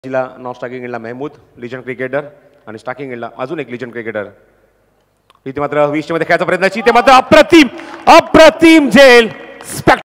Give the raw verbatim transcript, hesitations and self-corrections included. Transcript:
जिला non striking एंडला Mahmood legend cricketer आणि स्ट्रायकिंग एंडला अजून एक लिजंड क्रिकेटर. इथे मात्र वीस मध्ये खेळायचा प्रयत्न इथे मात्र अप्रतिम अप्रतिम झेल.